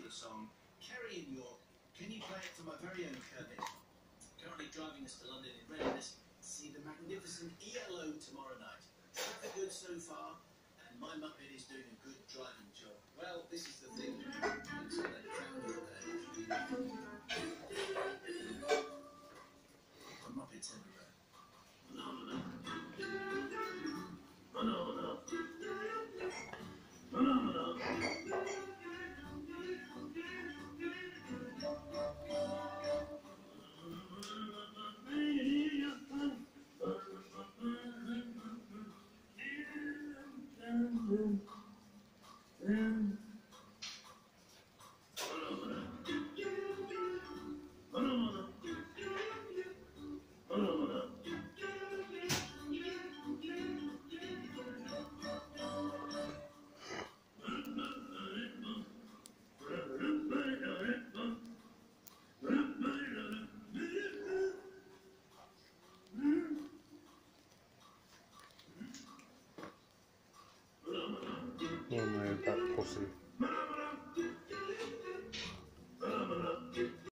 the song Kerry in York. Can you play it for my very own Kermit? Currently driving us to London in readiness to see the magnificent ELO tomorrow night. Traffic good so far, and my Muppet is doing a good driving job. Well, this is the thing. Until they crown your day. The Muppets everywhere. Phenomena. Phenomena. Phenomena. Don't worry about pussy.